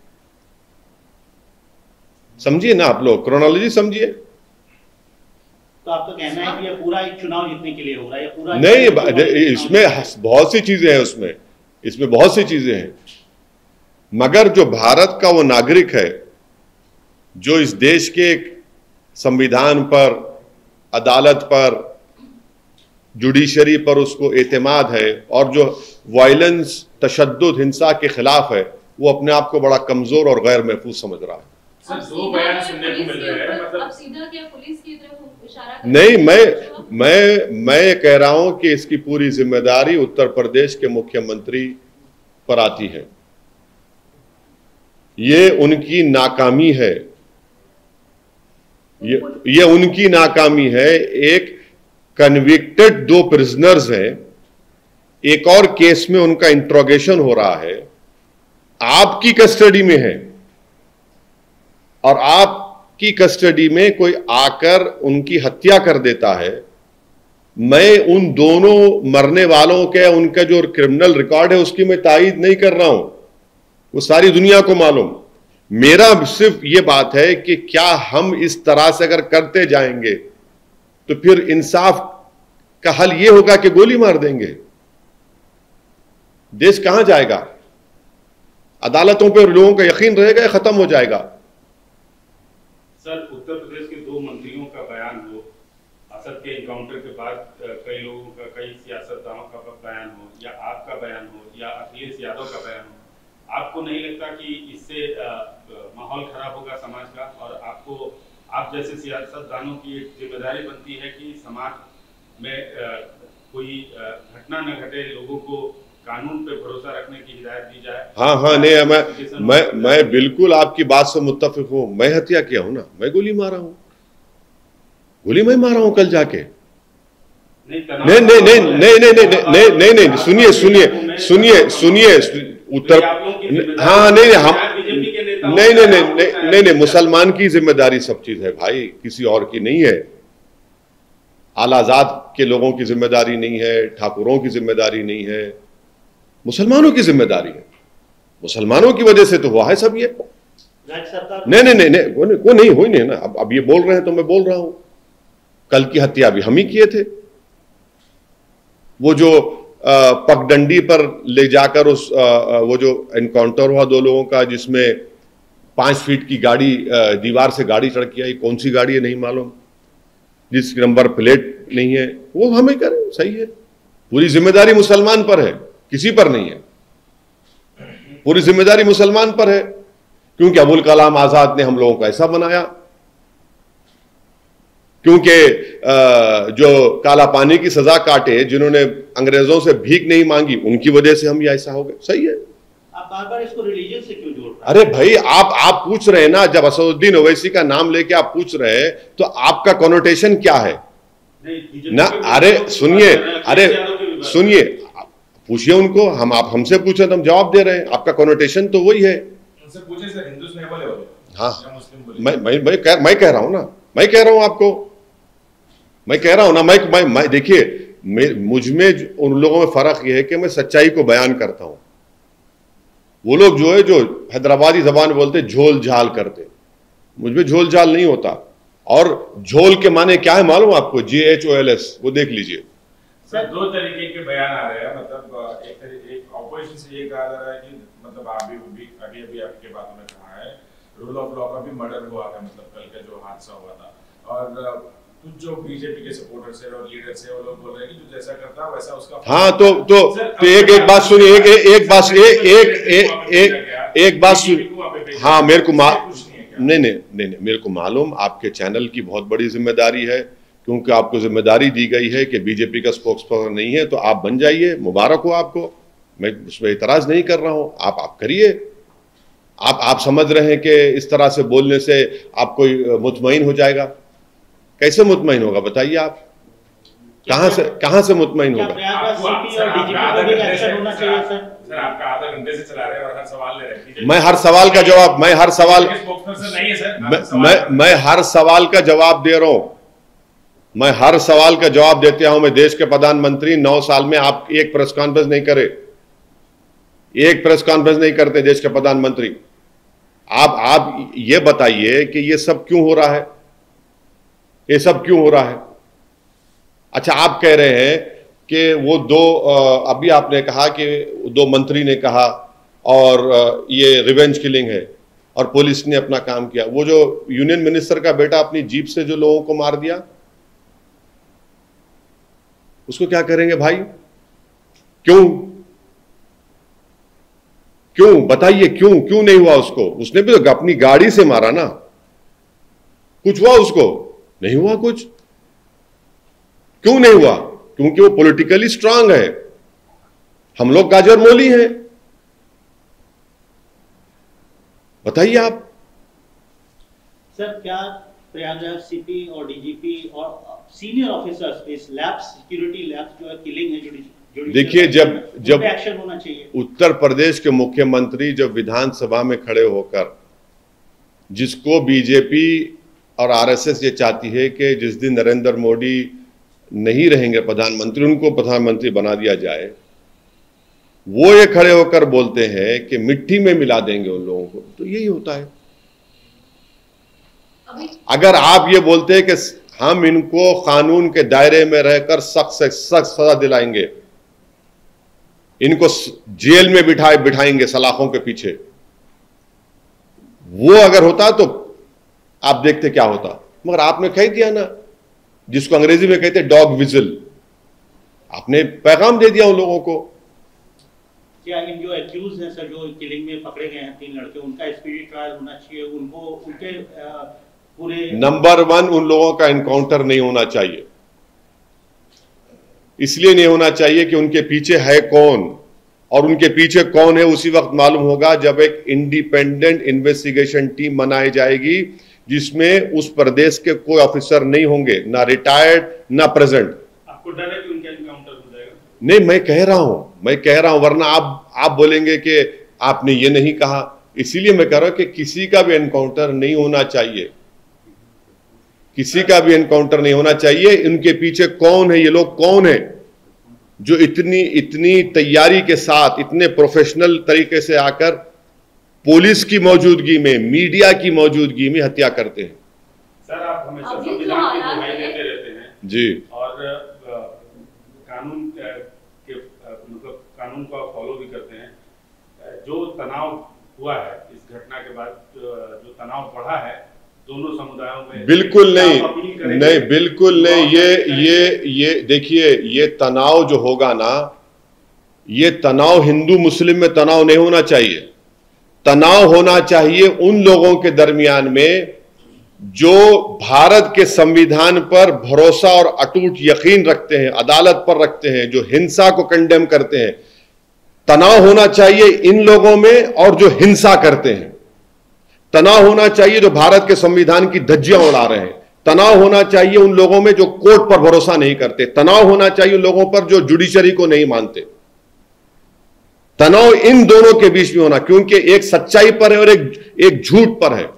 समझिए ना आप लोग, क्रोनोलॉजी समझिए। तो आपका कहना है कि ये पूरा एक चुनाव जीतने के लिए हो रहा है, या पूरा नहीं? इसमें बहुत सी चीजें हैं, उसमें इसमें बहुत सी चीजें हैं, मगर जो भारत का वो नागरिक है, जो इस देश के संविधान पर, अदालत पर, जुडिशरी पर उसको एतमाद है, और जो वायलेंस, तशद्दुद, हिंसा के खिलाफ है, वो अपने आप को बड़ा कमजोर और गैर महफूज समझ रहा है। सर, दो बयान सुनने को मिल रहे हैं, मतलब अब सीधा क्या पुलिस की तरफ इशारा नहीं, मैं मैं मैं कह रहा हूं कि इसकी पूरी जिम्मेदारी उत्तर प्रदेश के मुख्यमंत्री पर आती है। ये उनकी नाकामी है, ये ये उनकी नाकामी है। एक कन्विक्टेड दो प्रिजनर्स हैं, एक और केस में उनका इंट्रोगेशन हो रहा है, आपकी कस्टडी में है, और आपकी कस्टडी में कोई आकर उनकी हत्या कर देता है। मैं उन दोनों मरने वालों के, उनका जो क्रिमिनल रिकॉर्ड है उसकी मैं तायीद नहीं कर रहा हूं, वो सारी दुनिया को मालूम। मेरा सिर्फ ये बात है कि क्या हम इस तरह से अगर करते जाएंगे तो फिर इंसाफ का हल ये होगा कि गोली मार देंगे? देश कहां जाएगा? अदालतों पर लोगों का यकीन रहेगा या खत्म हो जाएगा? सर, उत्तर प्रदेश के दो मंत्रियों का बयान हो, असद के इनकाउंटर के बाद कई लोगों का, कई सियासतदानों का बयान हो, या आपका बयान हो, या अखिलेश यादव का बयान हो, आपको नहीं लगता कि इससे माहौल खराब होगा समाज का? और आपको, आप जैसे सियासतदानों की एक जिम्मेदारी बनती है कि समाज में आ, कोई घटना न घटे, लोगों को कानून पे भरोसा रखने की हिदायत दी जाए। हाँ हाँ नहीं, मैं मैं मैं बिल्कुल आपकी बात से मुत्तफिक हूं। मैं हत्या किया हूं ना, मैं गोली मारा हूं, गोली मैं मारा हूं कल जाके। नहीं नहीं नहीं नहीं नहीं नहीं नहीं नहीं सुनिए सुनिए सुनिए सुनिए उत्तर, हाँ नहीं हम नहीं नहीं नहीं नहीं नहीं मुसलमान की जिम्मेदारी सब चीज है भाई, किसी और की नहीं है। आलाजाद के लोगों की जिम्मेदारी नहीं है, ठाकुरों की जिम्मेदारी नहीं है, मुसलमानों की जिम्मेदारी है। मुसलमानों की वजह से तो हुआ है सब ये। नहीं नहीं नहीं नहीं वो नहीं, वो नहीं हुई नहीं ना। अब अब ये बोल रहे हैं तो मैं बोल रहा हूं, कल की हत्या भी हम ही किए थे। वो जो पगडंडी पर ले जाकर उस आ, वो जो एनकाउंटर हुआ दो लोगों का, जिसमें पांच फीट की गाड़ी दीवार से गाड़ी चढ़ के आई, कौन सी गाड़ी है नहीं मालूम, जिसकी नंबर प्लेट नहीं है, वो हमें करें, सही है। पूरी जिम्मेदारी मुसलमान पर है, किसी पर नहीं है। पूरी जिम्मेदारी मुसलमान पर है, क्योंकि अबुल कलाम आजाद ने हम लोगों को ऐसा बनाया, क्योंकि जो काला पानी की सजा काटे, जिन्होंने अंग्रेजों से भीख नहीं मांगी, उनकी वजह से हम ये ऐसा हो गए। सही है। बार बार इसको रिलीजन से क्यों जोड़ रहे हैं? अरे भाई, आप आप पूछ रहे हैं ना, जब असदुद्दीन ओवैसी का नाम लेके आप पूछ रहे हैं तो आपका कॉनोटेशन क्या है ना? अरे सुनिए, अरे सुनिए, पूछिए उनको, हम आप हमसे पूछे तो हम जवाब दे रहे हैं, आपका कॉनोटेशन तो वही है। उनसे पूछे सर, हिंदू नहीं बोले वो, हाँ, मैं मैं मैं कह मैं कह रहा हूं ना, मैं कह रहा हूं आपको, मैं कह रहा हूं ना, मैं मैं, मैं देखिए, मुझ में उन लोगों में फर्क यह है कि मैं सच्चाई को बयान करता हूं। वो लोग जो है, जो हैदराबादी जबान बोलते झोल झाल करते, मुझ में झोल झाल नहीं होता। और झोल के माने क्या है मालूम आपको? G H O L S, वो देख लीजिए। सर दो तरीके के बयान आ रहे हैं, मतलब एक एक ऑपोजिशन से ये कहा जा रहा है कि मतलब आप भी अभी अभी अभी आपके बातों में कहा है रूल ऑफ लॉ का भी मर्डर हुआ था, मतलब कल का जो हादसा हुआ था। और कुछ जो बीजेपी के सपोर्टर्स है और लीडर्स है वो लोग बोल रहे हैं कि जो जैसा करता है वैसा उसका। हाँ, तो तो तो एक एक बात सुनिए, एक एक बात एक एक एक एक बात सुनिए। हाँ, मेरे को नहीं नहीं नहीं नहीं मेरे को मालूम, आपके चैनल की बहुत बड़ी जिम्मेदारी है, क्योंकि आपको जिम्मेदारी दी गई है कि बीजेपी का स्पोक्स पर्सन नहीं है, तो आप बन जाइए, मुबारक हो आपको, मैं उसमें इतराज नहीं कर रहा हूं, आप आप करिए। आप आप समझ रहे हैं कि इस तरह से बोलने से आप कोई मुतमईन हो जाएगा? कैसे मुतमईन होगा बताइए आप? कहां से कहां से मुतमईन होगा? मैं हर सवाल का जवाब मैं हर सवाल मैं मैं हर सवाल का जवाब दे रहा हूं मैं हर सवाल का जवाब देते हूं। मैं देश के प्रधानमंत्री, नौ साल में आप एक प्रेस कॉन्फ्रेंस नहीं करे, एक प्रेस कॉन्फ्रेंस नहीं करते देश के प्रधानमंत्री। आप आप ये बताइए कि ये सब क्यों हो रहा है? ये सब क्यों हो रहा है? अच्छा, आप कह रहे हैं कि वो दो, अभी आपने कहा कि दो मंत्री ने कहा और ये रिवेंज किलिंग है और पुलिस ने अपना काम किया। वो जो यूनियन मिनिस्टर का बेटा अपनी जीप से जो लोगों को मार दिया, उसको क्या करेंगे भाई? क्यों क्यों बताइए, क्यों क्यों नहीं हुआ उसको? उसने भी तो अपनी गाड़ी से मारा ना, कुछ हुआ उसको? नहीं हुआ कुछ। क्यों नहीं हुआ? क्योंकि वो पॉलिटिकली स्ट्रांग है, हम लोग गाजर मोली हैं। बताइए आप। सर, क्या प्रयागराज सीपी और डीजीपी और सीनियर ऑफिसर्स इस लैब्स, सिक्योरिटी लैब्स जो है किलिंग है, देखिए, जब जब एक्शन होना चाहिए। उत्तर प्रदेश के मुख्यमंत्री जब विधानसभा में खड़े होकर, जिसको बीजेपी और आरएसएस ये चाहती है कि जिस दिन नरेंद्र मोदी नहीं रहेंगे प्रधानमंत्री, उनको प्रधानमंत्री बना दिया जाए, वो ये खड़े होकर बोलते हैं कि मिट्टी में मिला देंगे उन लोगों को। तो यही होता है। अगर आप ये बोलते हैं कि हम इनको कानून के दायरे में रहकर सख्त से सख्त सजा दिलाएंगे, इनको जेल में बिठाए बिठाएंगे सलाखों के पीछे, वो अगर होता तो आप देखते क्या होता। मगर आपने कह दिया ना, जिसको अंग्रेजी में कहते डॉग विजिल, आपने पैगाम दे दिया उन लोगों को। क्या इन जो एक्यूज हैं सर, जो किलिंग में पकड़े गए हैं तीन लड़के, उनका स्पीडी ट्रायल होना चाहिए? उनको उनके पूरे नंबर वन, उन लोगों का एनकाउंटर नहीं होना चाहिए। इसलिए नहीं होना चाहिए कि उनके पीछे है कौन, और उनके पीछे कौन है उसी वक्त मालूम होगा जब एक इंडिपेंडेंट इन्वेस्टिगेशन टीम बनाई जाएगी, जिसमें उस प्रदेश के कोई ऑफिसर नहीं होंगे, ना रिटायर्ड ना प्रेजेंट। आपको डर है कि उनका एनकाउंटर हो जाएगा? नहीं, मैं कह रहा हूं मैं कह रहा हूं वरना आप आप बोलेंगे कि आपने ये नहीं कहा। इसीलिए मैं कह रहा हूं कि किसी का भी एनकाउंटर नहीं होना चाहिए, किसी का भी एनकाउंटर नहीं होना चाहिए। इनके पीछे कौन है, ये लोग कौन है जो इतनी इतनी तैयारी के साथ, इतने प्रोफेशनल तरीके से आकर पुलिस की मौजूदगी में, मीडिया की मौजूदगी में हत्या करते हैं। सर, आप हमेशा संविधान की दुहाई देते रहते हैं जी, और कानून के मतलब कानून को आप फॉलो भी करते हैं। जो तनाव हुआ है इस घटना के बाद, जो तनाव बढ़ा है दोनों समुदायों में, बिल्कुल नहीं नहीं बिल्कुल नहीं। ये ये ये देखिए, ये तनाव जो होगा ना, ये तनाव हिंदू मुस्लिम में तनाव नहीं होना चाहिए। तनाव होना चाहिए उन लोगों के दरमियान में जो भारत के संविधान पर भरोसा और अटूट यकीन रखते हैं, अदालत पर रखते हैं, जो हिंसा को कंडेम करते हैं। तनाव होना चाहिए इन लोगों में और जो हिंसा करते हैं, तनाव होना चाहिए जो भारत के संविधान की धज्जियां उड़ा रहे हैं, तनाव होना चाहिए उन लोगों में जो कोर्ट पर भरोसा नहीं करते, तनाव होना चाहिए उन लोगों पर जो जुडिशरी को नहीं मानते। तनाव इन दोनों के बीच में होना, क्योंकि एक सच्चाई पर है और एक एक झूठ पर है।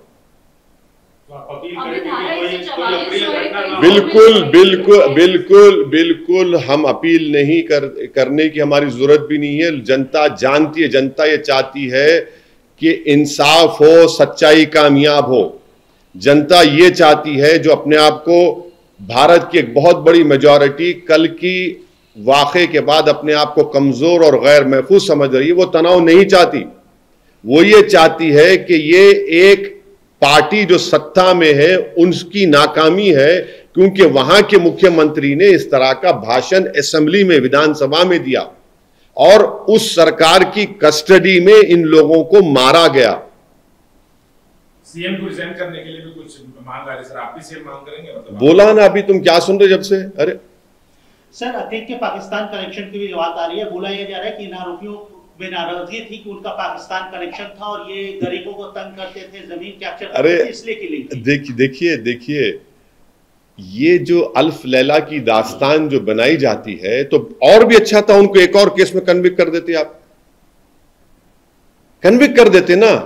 बिल्कुल बिल्कुल बिल्कुल बिल्कुल हम अपील नहीं कर करने की हमारी जरूरत भी नहीं है। जनता जानती है, जनता ये चाहती है कि इंसाफ हो, सच्चाई कामयाब हो। जनता ये चाहती है, जो अपने आप को भारत की एक बहुत बड़ी मेजॉरिटी कल की वाक़े के बाद अपने आप को कमजोर और गैर महफूज समझ रही है, वो तनाव नहीं चाहती। वो ये चाहती है कि ये एक पार्टी जो सत्ता में है उनकी नाकामी है, क्योंकि वहां के मुख्यमंत्री ने इस तरह का भाषण असेंबली में, विधानसभा में दिया और उस सरकार की कस्टडी में इन लोगों को मारा गया। सीएम को रिजाइन करने के लिए भी कुछ मांग आ रही सर, आप भी सीएम मांग करेंगे? मतलब बोला ना, अभी तुम क्या सुन रहे जब से? अरे सर, अतीत के पाकिस्तान कनेक्शन की भी बात आ रही है। बोला यह जा रहा है कि इन आरोपियों में नाराजगी थी कि उनका पाकिस्तान कनेक्शन था और ये गरीबों को तंग करते थे, जमीन कैप्चर करते थे, इसलिए की लिंक। देखिए देखिए देखिए ये जो अल्फ लैला की दास्तान जो बनाई जाती है, तो और भी अच्छा था उनको एक और केस में कन्विक्ट कर देते, आप कन्विक्ट कर देते ना।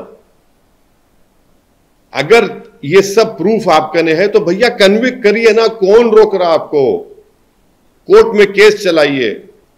अगर ये सब प्रूफ आपका ने है तो भैया कन्विक्ट करिए ना, कौन रोक रहा आपको? कोर्ट में केस चलाइए।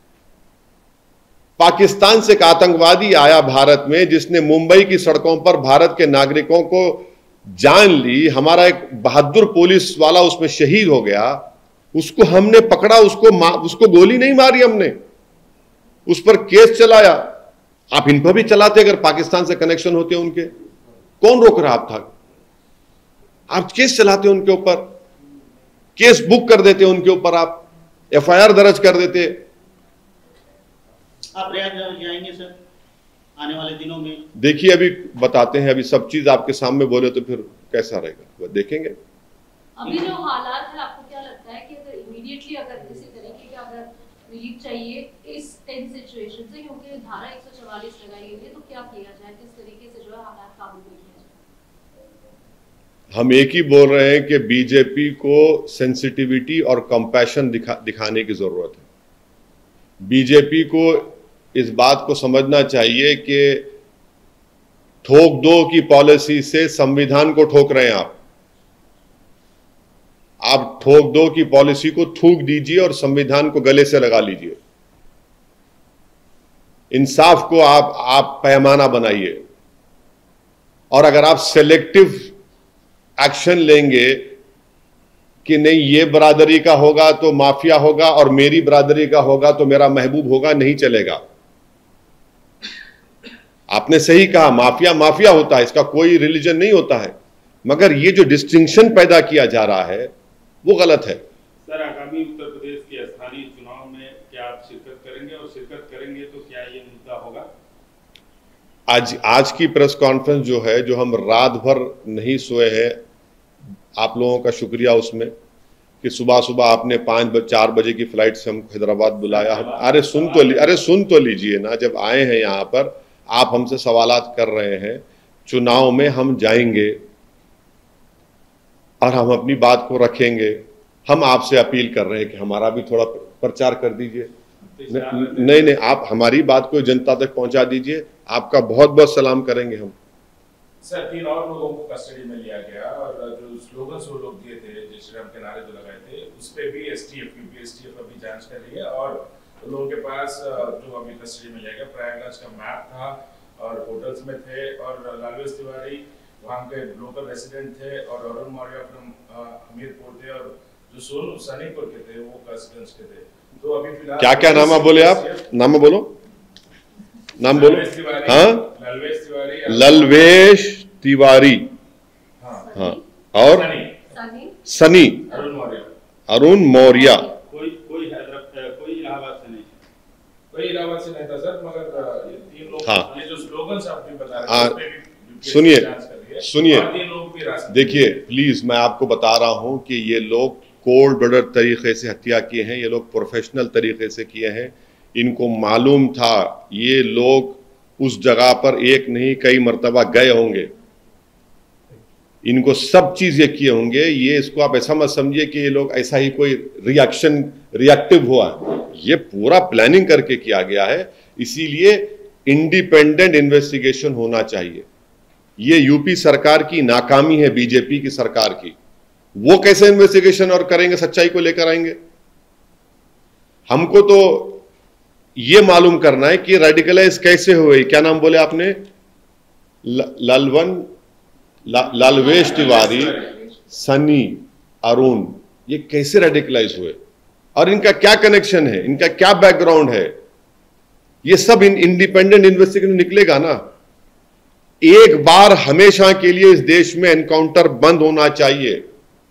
पाकिस्तान से एक आतंकवादी आया भारत में, जिसने मुंबई की सड़कों पर भारत के नागरिकों को जान ली। हमारा एक बहादुर पुलिस वाला उसमें शहीद हो गया, उसको हमने पकड़ा, उसको उसको गोली नहीं मारी हमने, उस पर केस चलाया। आप इन पर भी चलाते अगर पाकिस्तान से कनेक्शन होते उनके, कौन रोक रहा आप था? आप केस चलाते उनके ऊपर, केस बुक कर देते उनके ऊपर, आप एफआईआर दर्ज कर देते। आप प्रयाग जाएंगे सर आने वाले दिनों में? देखिए अभी बताते हैं, अभी सब चीज आपके सामने बोले तो फिर कैसा रहेगा, वो देखेंगे। अभी जो हालात है, आपको क्या लगता है कि अगर इमीडिएटली अगर किसी तरीके का अगर रिलीफ चाहिए इस टेंस सिचुएशन से, क्योंकि धारा एक सौ चौवालीस लगाई गई है, तो क्या किया जाए, किस तरीके से जो है हालात काबू में किया जाए? हम एक ही बोल रहे हैं कि बीजेपी को सेंसिटिविटी और कंपैशन दिखा दिखाने की जरूरत है। बीजेपी को इस बात को समझना चाहिए कि ठोक दो की पॉलिसी से संविधान को ठोक रहे हैं आप। आप ठोक दो की पॉलिसी को थूक दीजिए और संविधान को गले से लगा लीजिए। इंसाफ को आप आप पैमाना बनाइए, और अगर आप सेलेक्टिव एक्शन लेंगे कि नहीं ये बरादरी का होगा तो माफिया होगा और मेरी बरादरी का होगा तो मेरा महबूब होगा, नहीं चलेगा। आपने सही कहा, माफिया माफिया होता है, इसका कोई रिलीजन नहीं होता है, मगर ये जो डिस्टिंक्शन पैदा किया जा रहा है वो गलत है। सर, आगामी उत्तर प्रदेश के स्थानीय चुनाव में क्या आप शिरकत करेंगे, और शिरकत करेंगे तो क्या ये मुद्दा होगा? आज आज की प्रेस कॉन्फ्रेंस जो है, जो हम रात भर नहीं सोए हैं, आप लोगों का शुक्रिया उसमें कि सुबह सुबह आपने पाँच बजे चार बजे की फ्लाइट से हमको हैदराबाद बुलाया। अरे सुन तो ली अरे सुन तो लीजिए ना, जब आए हैं यहाँ पर आप हमसे सवालात कर रहे हैं। चुनाव में हम जाएंगे और हम अपनी बात को रखेंगे। हम आपसे अपील कर रहे हैं कि हमारा भी थोड़ा प्रचार कर दीजिए। नहीं नहीं, आप हमारी बात को जनता तक पहुंचा दीजिए। आपका बहुत बहुत सलाम करेंगे हम। सर, तीन और लोगों को कस्टडी में लिया गया, और जो स्लोगन्स वो लोग दिए थे, जय श्री राम के नारे जो लगाए थे, उस पे भी एसटीएफ यूपी एसटीएफ अभी जांच कर रही है। और लोगों के पास जो अभी कस्टडी में लिया गया, प्रयागराज का मैप था और होटल्स में थे, और लालवेश तिवारी वहाँ के लोकल रेसिडेंट थे, और अरुण मौर्य फ्रॉम हमीरपुर थे, और जो सोनू सनीपुर के थे वो कसगंज के थे। तो अभी फिलहाल क्या क्या नाम बोले आप? नाम बोलो, नाम बोलो। हाँ, ललवेश तिवारी, ललवेश तिवारी, हाँ, हाँ, और सनी, अरुण मौर्य, अरुण मौर्य। कोई कोई हैदराबाद कोई इलाहाबाद से नहीं, कोई इलाहाबाद से नहीं था सर, मगर ये तीन लोग, हाँ, ये जो स्लोगन्स आप भी बता रहे हैं, सुनिए सुनिए देखिए प्लीज, मैं आपको बता रहा हूं कि ये लोग कोल्ड ब्लडेड तरीके से हत्या किए हैं, ये लोग प्रोफेशनल तरीके से किए हैं। इनको मालूम था ये लोग उस जगह पर एक नहीं कई मर्तबा गए होंगे, इनको सब चीज ये किए होंगे। ये इसको आप ऐसा मत समझिए कि ये लोग ऐसा ही कोई रिएक्शन रिएक्टिव हुआ, ये पूरा प्लानिंग करके किया गया है। इसीलिए इंडिपेंडेंट इन्वेस्टिगेशन होना चाहिए। ये यूपी सरकार की नाकामी है, बीजेपी की सरकार की। वो कैसे इन्वेस्टिगेशन और करेंगे, सच्चाई को लेकर आएंगे? हमको तो ये मालूम करना है कि रेडिकलाइज कैसे हुए। क्या नाम बोले आपने? ल, ललवन ला, लालवेश तिवारी, सनी, अरुण, ये कैसे रेडिकलाइज हुए और इनका क्या कनेक्शन है, इनका क्या बैकग्राउंड है? ये सब इन इंडिपेंडेंट इन्वेस्टिगेशन निकलेगा ना। एक बार हमेशा के लिए इस देश में एनकाउंटर बंद होना चाहिए।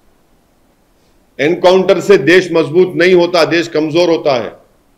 एनकाउंटर से देश मजबूत नहीं होता, देश कमजोर होता है।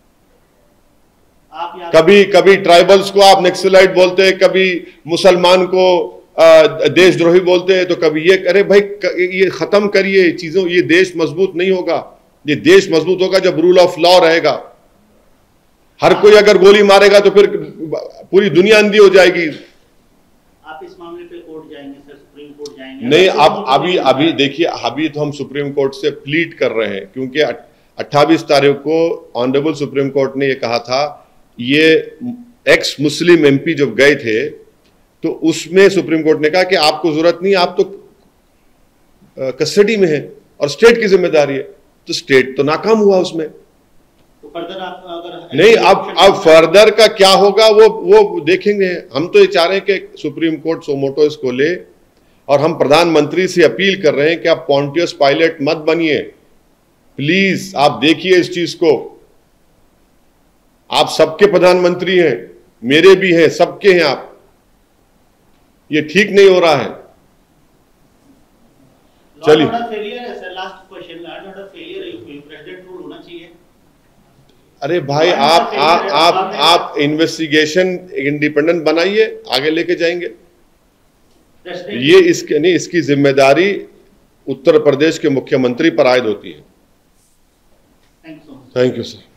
आप कभी कभी ट्राइबल्स को आप नक्सलाइट बोलते हैं, कभी मुसलमान को देशद्रोही बोलते हैं, तो कभी ये, अरे भाई ये खत्म करिए चीजों। ये देश मजबूत नहीं होगा। ये देश मजबूत होगा जब रूल ऑफ लॉ रहेगा। हर कोई अगर गोली मारेगा तो फिर पूरी दुनिया अंधी हो जाएगी। आप इस मामले पे कोर्ट जाएंगे सर, सुप्रीम कोर्ट जाएंगे? नहीं, आप अभी अभी देखिए, अभी तो हम सुप्रीम कोर्ट से प्लीड कर रहे हैं, क्योंकि अट्ठाईस तारीख को ऑनरेबल सुप्रीम कोर्ट ने ये कहा था, ये एक्स मुस्लिम एमपी जब गए थे तो उसमें सुप्रीम कोर्ट ने कहा कि आपको जरूरत नहीं, आप तो कस्टडी में है और स्टेट की जिम्मेदारी है। तो स्टेट तो नाकाम हुआ उसमें। तो फर्दर आप अगर नहीं, अब अब फर्दर का क्या होगा वो वो देखेंगे। हम तो ये चाह रहे हैं कि सुप्रीम कोर्ट सोमोटो इसको ले, और हम प्रधानमंत्री से अपील कर रहे हैं कि आप पॉन्टियस पायलट मत बनिए, प्लीज आप देखिए इस चीज को। आप सबके प्रधानमंत्री हैं, मेरे भी हैं, सबके हैं आप। ये ठीक नहीं हो रहा है। चलिए, अरे भाई आप आप आप आप इन्वेस्टिगेशन इंडिपेंडेंट बनाइए, आगे लेके जाएंगे। ये इसके नहीं, इसकी जिम्मेदारी उत्तर प्रदेश के मुख्यमंत्री पर आयद होती है। Thank you sir.